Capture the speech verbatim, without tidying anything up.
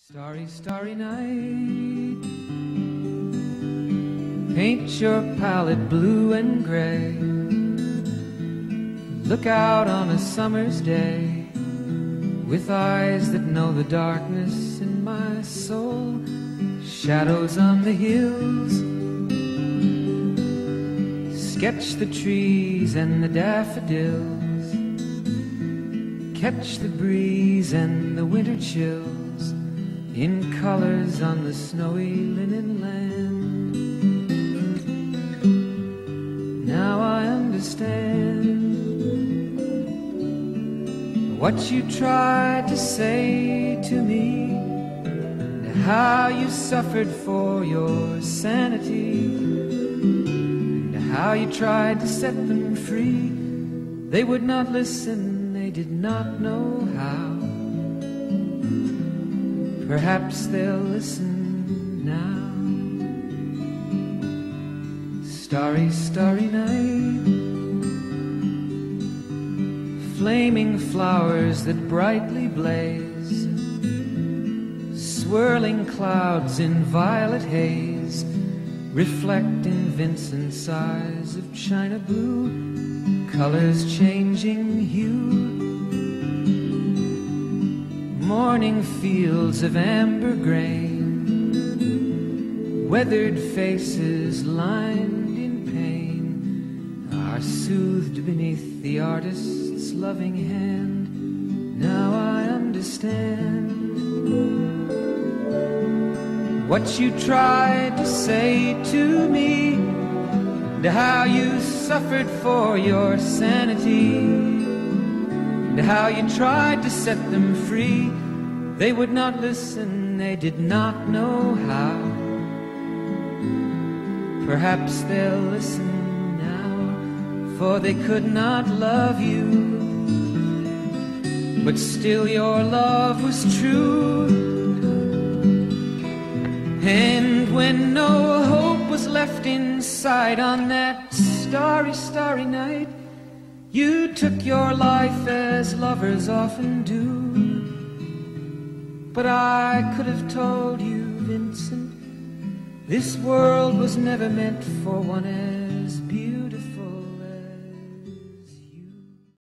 Starry, starry night, paint your palette blue and gray. Look out on a summer's day with eyes that know the darkness in my soul. Shadows on the hills, sketch the trees and the daffodils, catch the breeze and the winter chills in colors on the snowy linen land. Now I understand what you tried to say to me, and how you suffered for your sanity, and how you tried to set them free. They would not listen, they did not know how. Perhaps they'll listen now. Starry, starry night, flaming flowers that brightly blaze, swirling clouds in violet haze, reflect in Vincent's eyes of china blue, colors changing hue. Morning fields of amber grain, weathered faces lined in pain, are soothed beneath the artist's loving hand. Now I understand what you tried to say to me, and how you suffered for your sanity, and how you tried to set them free. They would not listen, they did not know how. Perhaps they'll listen now, for they could not love you, but still your love was true. And when no hope was left inside on that starry, starry night, you took your life as lovers often do. But I could have told you, Vincent, this world was never meant for one else.